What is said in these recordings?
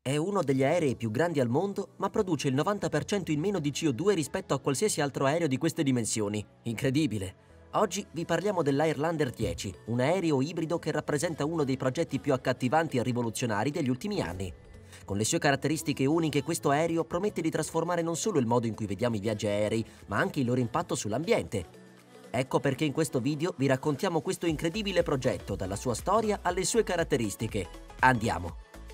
È uno degli aerei più grandi al mondo, ma produce il 90% in meno di CO2 rispetto a qualsiasi altro aereo di queste dimensioni. Incredibile! Oggi vi parliamo dell'Airlander 10, un aereo ibrido che rappresenta uno dei progetti più accattivanti e rivoluzionari degli ultimi anni. Con le sue caratteristiche uniche, questo aereo promette di trasformare non solo il modo in cui vediamo i viaggi aerei, ma anche il loro impatto sull'ambiente. Ecco perché in questo video vi raccontiamo questo incredibile progetto, dalla sua storia alle sue caratteristiche. Andiamo!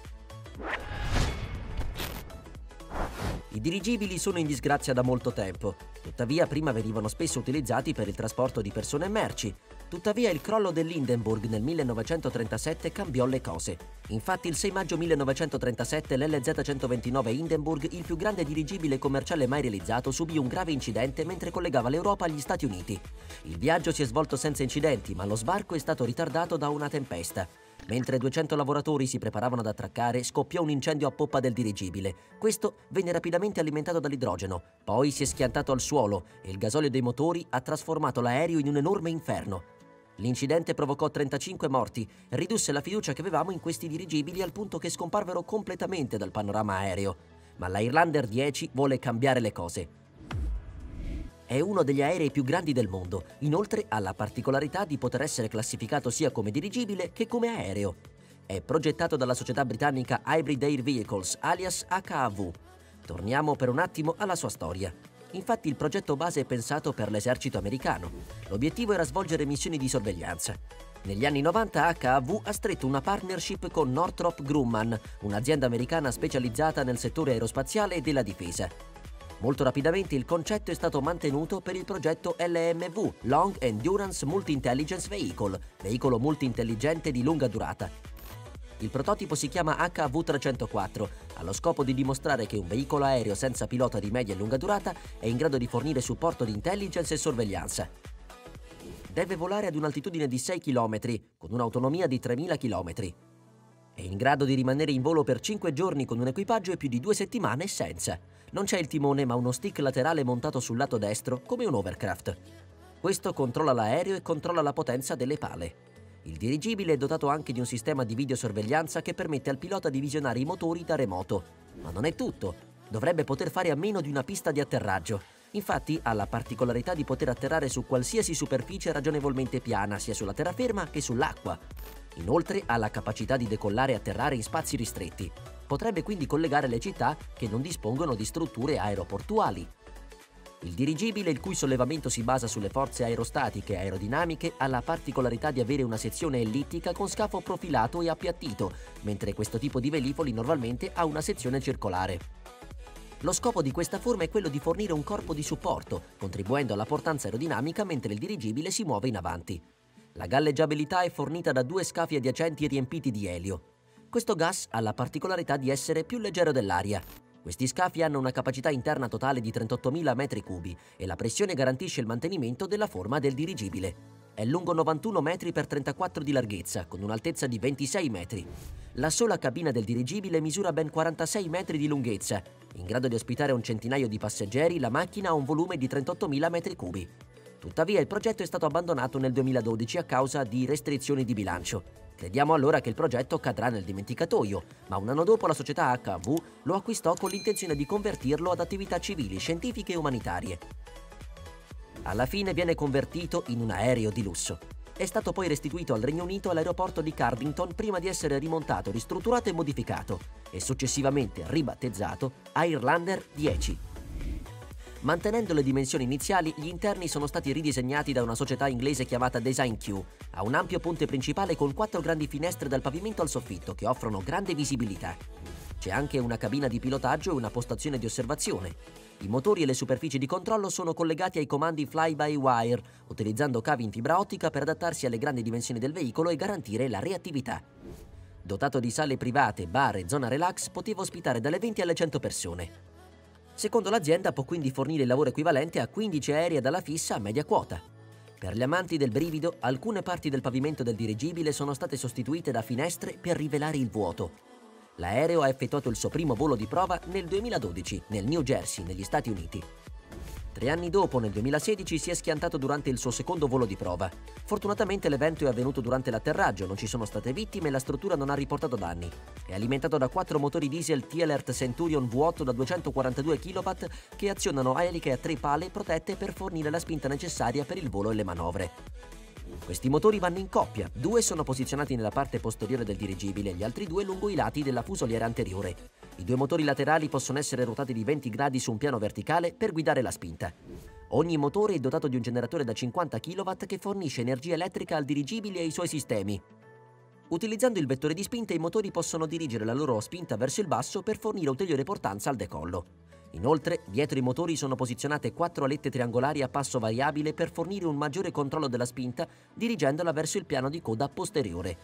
I dirigibili sono in disgrazia da molto tempo, tuttavia prima venivano spesso utilizzati per il trasporto di persone e merci. Tuttavia il crollo dell'Hindenburg nel 1937 cambiò le cose. Infatti il 6 maggio 1937 l'LZ-129 Hindenburg, il più grande dirigibile commerciale mai realizzato, subì un grave incidente mentre collegava l'Europa agli Stati Uniti. Il viaggio si è svolto senza incidenti, ma lo sbarco è stato ritardato da una tempesta. Mentre 200 lavoratori si preparavano ad attraccare, scoppiò un incendio a poppa del dirigibile. Questo venne rapidamente alimentato dall'idrogeno, poi si è schiantato al suolo e il gasolio dei motori ha trasformato l'aereo in un enorme inferno. L'incidente provocò 35 morti e ridusse la fiducia che avevamo in questi dirigibili al punto che scomparvero completamente dal panorama aereo. Ma l'Airlander 10 vuole cambiare le cose. È uno degli aerei più grandi del mondo, inoltre ha la particolarità di poter essere classificato sia come dirigibile che come aereo. È progettato dalla società britannica Hybrid Air Vehicles, alias HAV. Torniamo per un attimo alla sua storia. Infatti il progetto base è pensato per l'esercito americano. L'obiettivo era svolgere missioni di sorveglianza. Negli anni 90 HAV ha stretto una partnership con Northrop Grumman, un'azienda americana specializzata nel settore aerospaziale e della difesa. Molto rapidamente il concetto è stato mantenuto per il progetto LMV, Long Endurance Multi-Intelligence Vehicle, veicolo multi-intelligente di lunga durata. Il prototipo si chiama HV-304, ha lo scopo di dimostrare che un veicolo aereo senza pilota di media e lunga durata è in grado di fornire supporto di intelligence e sorveglianza. Deve volare ad un'altitudine di 6 km, con un'autonomia di 3.000 km. È in grado di rimanere in volo per 5 giorni con un equipaggio e più di 2 settimane senza. Non c'è il timone, ma uno stick laterale montato sul lato destro, come un hovercraft. Questo controlla l'aereo e controlla la potenza delle pale. Il dirigibile è dotato anche di un sistema di videosorveglianza che permette al pilota di visionare i motori da remoto. Ma non è tutto. Dovrebbe poter fare a meno di una pista di atterraggio. Infatti ha la particolarità di poter atterrare su qualsiasi superficie ragionevolmente piana, sia sulla terraferma che sull'acqua. Inoltre ha la capacità di decollare e atterrare in spazi ristretti. Potrebbe quindi collegare le città che non dispongono di strutture aeroportuali. Il dirigibile, il cui sollevamento si basa sulle forze aerostatiche e aerodinamiche, ha la particolarità di avere una sezione ellittica con scafo profilato e appiattito, mentre questo tipo di velivoli normalmente ha una sezione circolare. Lo scopo di questa forma è quello di fornire un corpo di supporto, contribuendo alla portanza aerodinamica mentre il dirigibile si muove in avanti. La galleggiabilità è fornita da 2 scafi adiacenti riempiti di elio. Questo gas ha la particolarità di essere più leggero dell'aria. Questi scafi hanno una capacità interna totale di 38.000 metri cubi e la pressione garantisce il mantenimento della forma del dirigibile. È lungo 91 metri per 34 di larghezza, con un'altezza di 26 metri. La sola cabina del dirigibile misura ben 46 metri di lunghezza. In grado di ospitare un centinaio di passeggeri, la macchina ha un volume di 38.000 metri cubi. Tuttavia il progetto è stato abbandonato nel 2012 a causa di restrizioni di bilancio. Crediamo allora che il progetto cadrà nel dimenticatoio, ma un anno dopo la società HAV lo acquistò con l'intenzione di convertirlo ad attività civili, scientifiche e umanitarie. Alla fine viene convertito in un aereo di lusso. È stato poi restituito al Regno Unito all'aeroporto di Cardington prima di essere rimontato, ristrutturato e modificato, e successivamente ribattezzato Airlander 10. Mantenendo le dimensioni iniziali, gli interni sono stati ridisegnati da una società inglese chiamata Design Q. Ha un ampio ponte principale con 4 grandi finestre dal pavimento al soffitto che offrono grande visibilità. C'è anche una cabina di pilotaggio e una postazione di osservazione. I motori e le superfici di controllo sono collegati ai comandi fly-by-wire, utilizzando cavi in fibra ottica per adattarsi alle grandi dimensioni del veicolo e garantire la reattività. Dotato di sale private, bar e zona relax, poteva ospitare dalle 20 alle 100 persone. Secondo l'azienda può quindi fornire il lavoro equivalente a 15 aerei ad ala fissa a media quota. Per gli amanti del brivido, alcune parti del pavimento del dirigibile sono state sostituite da finestre per rivelare il vuoto. L'aereo ha effettuato il suo primo volo di prova nel 2012, nel New Jersey, negli Stati Uniti. 3 anni dopo, nel 2016, si è schiantato durante il suo secondo volo di prova. Fortunatamente l'evento è avvenuto durante l'atterraggio, non ci sono state vittime e la struttura non ha riportato danni. È alimentato da 4 motori diesel T-Alert Centurion V8 da 242 kW che azionano a eliche a 3 pale protette per fornire la spinta necessaria per il volo e le manovre. Questi motori vanno in coppia, 2 sono posizionati nella parte posteriore del dirigibile e gli altri 2 lungo i lati della fusoliera anteriore. I 2 motori laterali possono essere ruotati di 20 gradi su un piano verticale per guidare la spinta. Ogni motore è dotato di un generatore da 50 kW che fornisce energia elettrica al dirigibile e ai suoi sistemi. Utilizzando il vettore di spinta, i motori possono dirigere la loro spinta verso il basso per fornire ulteriore portanza al decollo. Inoltre, dietro i motori sono posizionate 4 alette triangolari a passo variabile per fornire un maggiore controllo della spinta, dirigendola verso il piano di coda posteriore.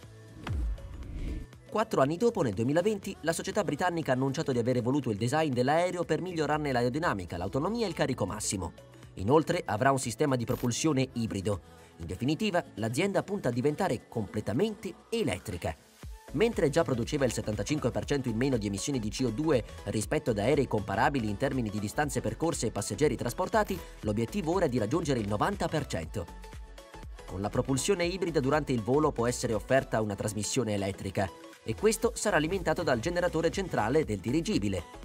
4 anni dopo, nel 2020, la società britannica ha annunciato di aver evoluto il design dell'aereo per migliorarne l'aerodinamica, l'autonomia e il carico massimo. Inoltre, avrà un sistema di propulsione ibrido. In definitiva, l'azienda punta a diventare completamente elettrica. Mentre già produceva il 75% in meno di emissioni di CO2 rispetto ad aerei comparabili in termini di distanze percorse e passeggeri trasportati, l'obiettivo ora è di raggiungere il 90%. Con la propulsione ibrida durante il volo può essere offerta una trasmissione elettrica e questo sarà alimentato dal generatore centrale del dirigibile.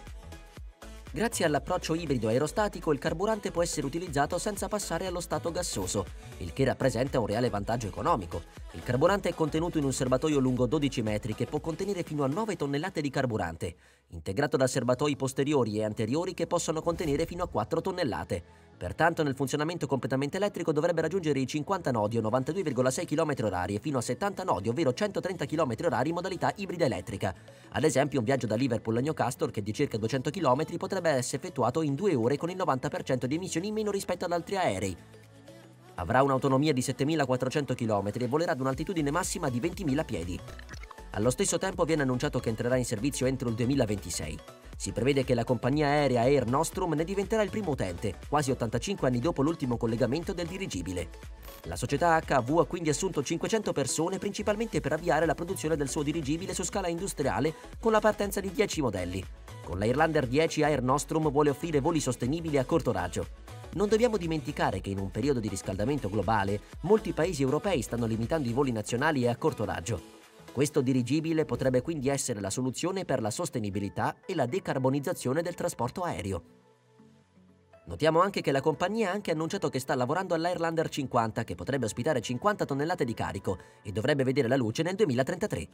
Grazie all'approccio ibrido aerostatico, il carburante può essere utilizzato senza passare allo stato gassoso, il che rappresenta un reale vantaggio economico. Il carburante è contenuto in un serbatoio lungo 12 metri che può contenere fino a 9 tonnellate di carburante, integrato da serbatoi posteriori e anteriori che possono contenere fino a 4 tonnellate. Pertanto nel funzionamento completamente elettrico dovrebbe raggiungere i 50 nodi o 92,6 km/h e fino a 70 nodi, ovvero 130 km/h in modalità ibrida elettrica. Ad esempio un viaggio da Liverpool a Newcastle, che è di circa 200 km, potrebbe essere effettuato in 2 ore con il 90% di emissioni in meno rispetto ad altri aerei. Avrà un'autonomia di 7.400 km e volerà ad un'altitudine massima di 20.000 piedi. Allo stesso tempo viene annunciato che entrerà in servizio entro il 2026. Si prevede che la compagnia aerea Air Nostrum ne diventerà il primo utente, quasi 85 anni dopo l'ultimo collegamento del dirigibile. La società HV ha quindi assunto 500 persone principalmente per avviare la produzione del suo dirigibile su scala industriale con la partenza di 10 modelli. Con l'Airlander 10 Air Nostrum vuole offrire voli sostenibili a corto raggio. Non dobbiamo dimenticare che in un periodo di riscaldamento globale molti paesi europei stanno limitando i voli nazionali e a corto raggio. Questo dirigibile potrebbe quindi essere la soluzione per la sostenibilità e la decarbonizzazione del trasporto aereo. Notiamo anche che la compagnia ha anche annunciato che sta lavorando all'Airlander 50, che potrebbe ospitare 50 tonnellate di carico e dovrebbe vedere la luce nel 2033.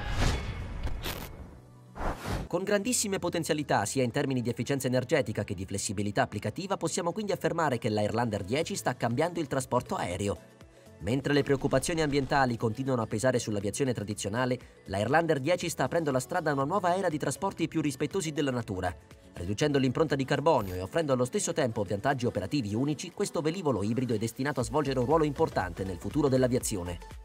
Con grandissime potenzialità sia in termini di efficienza energetica che di flessibilità applicativa, possiamo quindi affermare che l'Airlander 10 sta cambiando il trasporto aereo. Mentre le preoccupazioni ambientali continuano a pesare sull'aviazione tradizionale, l'Airlander 10 sta aprendo la strada a una nuova era di trasporti più rispettosi della natura. Riducendo l'impronta di carbonio e offrendo allo stesso tempo vantaggi operativi unici, questo velivolo ibrido è destinato a svolgere un ruolo importante nel futuro dell'aviazione.